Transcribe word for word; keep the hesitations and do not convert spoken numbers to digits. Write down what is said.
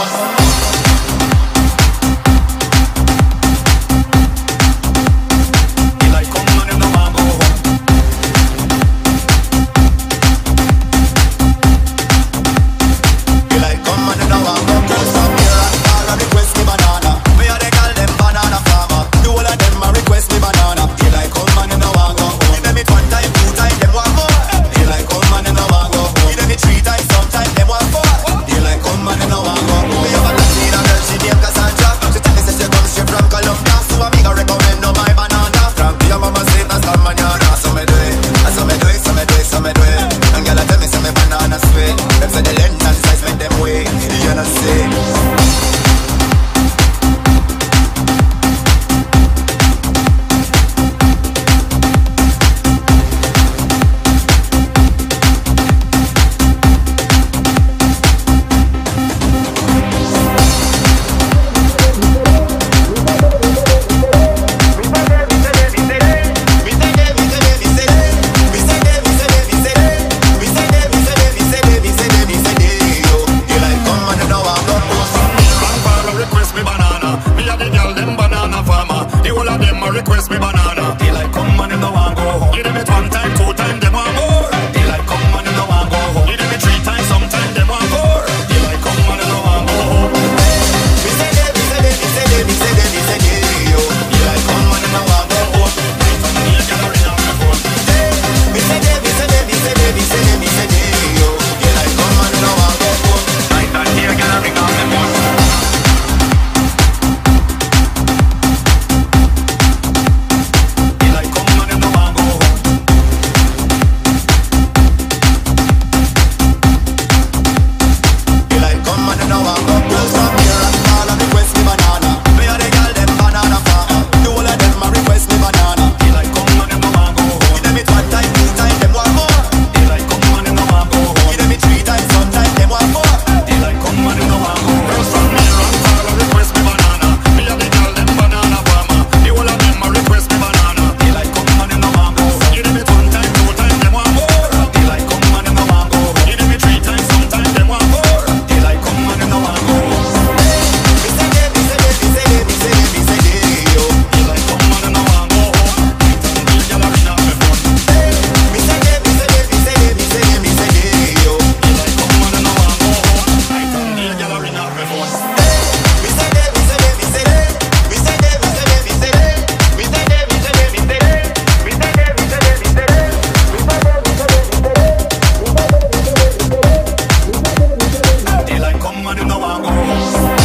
Request me banana. Daylight come and them no want go home. Give them it one time, two time, them want more. Daylight come and them no want go home. Give them it three times, sometime them want more. Daylight come and them no want go home. We say they, we say they, we say they, we say they, we say they, yo. Daylight come and them no want go home. Night and day, gathering on the phone. We say they, we say they, we say they, we say they, we say they, yo. Daylight come and them no want go home. Night and day, gathering on the phone. Daylight come and them no want go home.